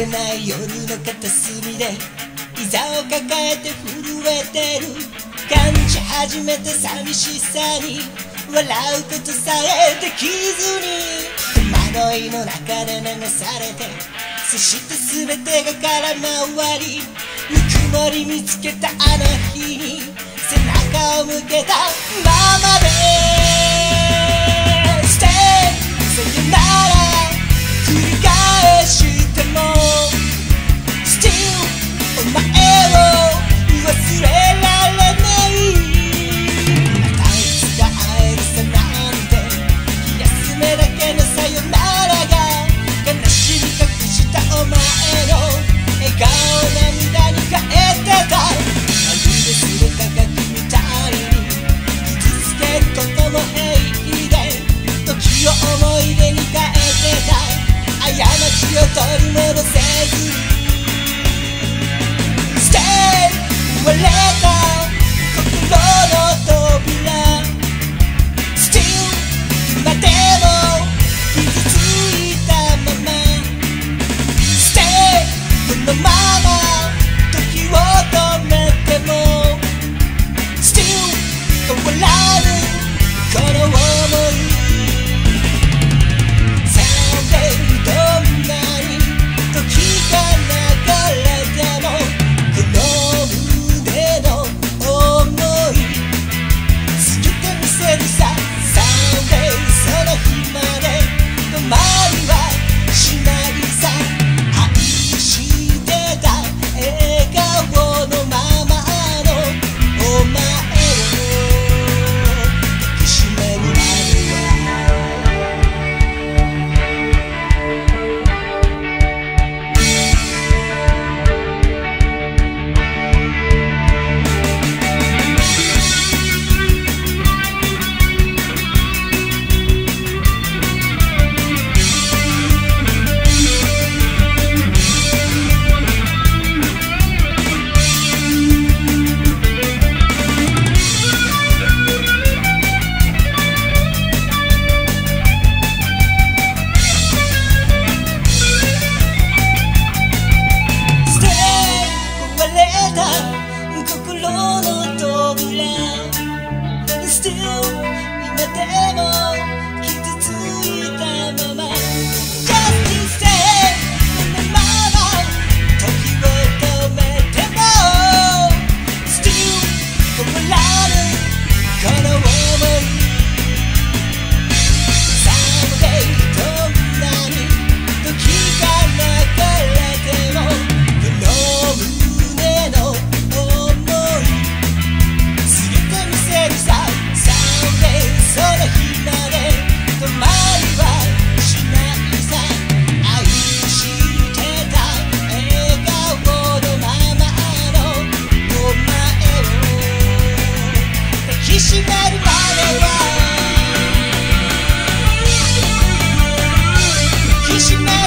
れない夜の片隅で膝を抱えて震えてる。感じ始めた寂しさに笑うことさえできずに戸惑いの中で流されて、そして全てが空回り。ぬくもり見つけたあの日に背中を向けたままで Stay さよなら繰り返しても Still お前を忘れられない。またいつか会えるさなんて気休めだけのさよならが悲しみ隠したお前の笑顔涙に変えてた。まるですれたガキみたいに傷つけることも平気で時を思い出に変えてた。過ちを取り戻せずに Stay 割れた心の扉 Still 今でも傷ついたまま Stay このまま時を止めても Still 変わらぬこの想い。Someday どんなに時が流れてもこの胸の想い過ぎてみせるさ。Someday その日まで止まりはしないさ。愛してた笑顔のままのお前を抱きしめるまでStill 今でも傷ついたまま Just stay このまま時を止めても Still 変わらぬこの想い。Someday どんなに時が流れてもこの胸の想い過ぎてみせるさ。その日まで止まりはしないさ。愛してた笑顔のままのお前を抱きしめるまでは抱きしめる